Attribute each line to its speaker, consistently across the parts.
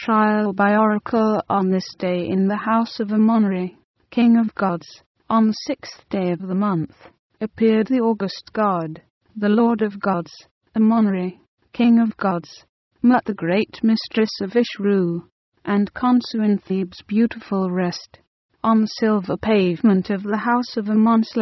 Speaker 1: Trial by oracle. On this day in the house of Amonri, king of gods, on the 6th day of the month, appeared the august god, the lord of gods, Amonri, king of gods, Mut, the great mistress of Ishru, and Khonsu in Thebes' beautiful rest, on the silver pavement of the house of Amon /////////.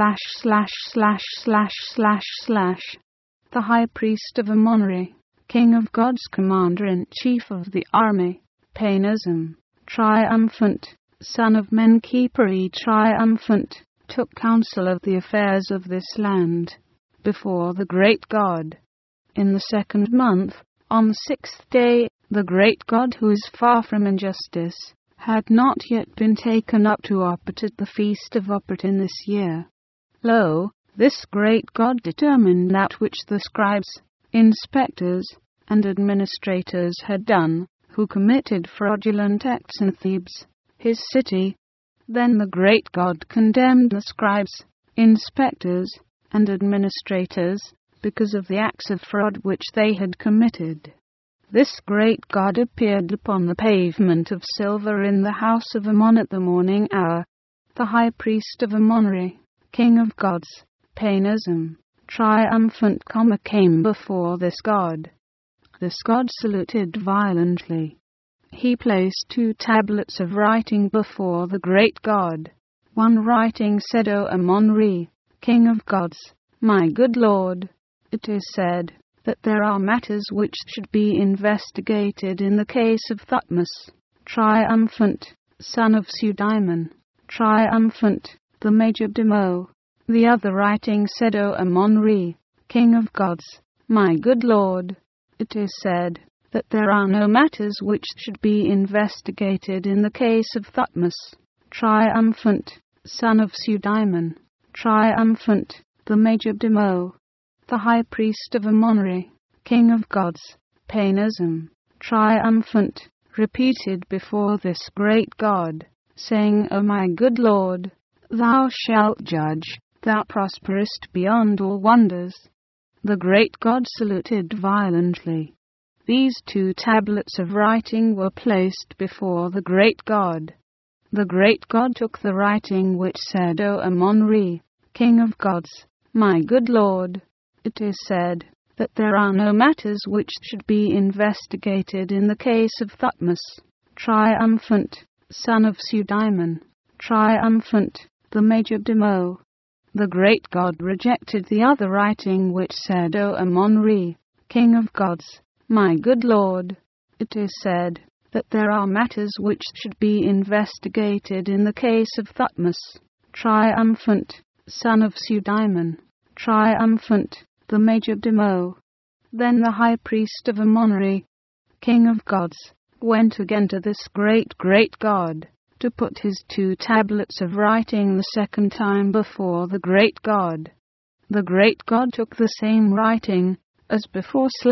Speaker 1: The high priest of Amonri, king of gods, commander-in-chief of the army, Painazim, triumphant, son of Menkaper, triumphant, took counsel of the affairs of this land, before the great god. In the 2nd month, on the 6th day, the great god, who is far from injustice, had not yet been taken up to Opet at the feast of Opet in this year. Lo, this great god determined that which the scribes, inspectors, and administrators had done, who committed fraudulent acts in Thebes, his city. Then the great god condemned the scribes, inspectors, and administrators, because of the acts of fraud which they had committed. This great god appeared upon the pavement of silver in the house of Amon at the morning hour. The high priest of Amonri, king of gods, Painazim, triumphant, came before this god. This god saluted violently. He placed 2 tablets of writing before the great god. One writing said, O Amonri, king of gods, my good lord, it is said that there are matters which should be investigated in the case of Thutmose, triumphant, son of Sudaiman, triumphant, the major Demo. The other writing said, O Amonri, king of gods, my good lord, it is said that there are no matters which should be investigated in the case of Thutmose, triumphant, son of Sudaiman, triumphant, the major Demo. The high priest of Amonri, king of gods, Painazim, triumphant, repeated before this great god, saying, O my good lord, thou shalt judge, thou prosperest beyond all wonders. The great god saluted violently. These 2 tablets of writing were placed before the great god. The great god took the writing which said, O Amonri, king of gods, my good lord, it is said that there are no matters which should be investigated in the case of Thutmose, triumphant, son of Sudaiman, triumphant, the major Demo. The great god rejected the other writing which said, O Amonri, king of gods, my good lord, it is said that there are matters which should be investigated in the case of Thutmose, triumphant, son of Sudaiman, triumphant, the major Demo. Then the high priest of Amonri, king of gods, went again to this great god, to put his 2 tablets of writing the 2nd time before the great god. The great god took the same writing as before //////////////////////////////////////////////////////////////////////////////////////////////////////////////////////////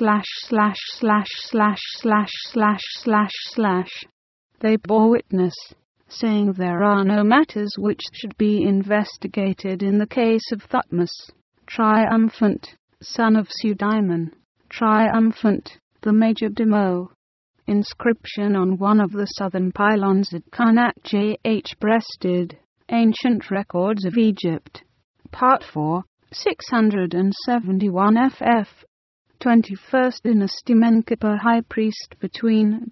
Speaker 1: They bore witness, saying there are no matters which should be investigated in the case of Thutmose, triumphant, son of Sudaiman, triumphant, the major Demo. Inscription on one of the southern pylons at Karnak. J.H. Breasted, Ancient Records of Egypt. Part 4, 671 ff. 21st Dynasty Menkaper high priest between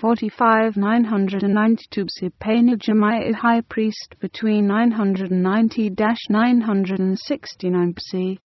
Speaker 1: 1045-992 Psippanijamai high priest between 990-969 BC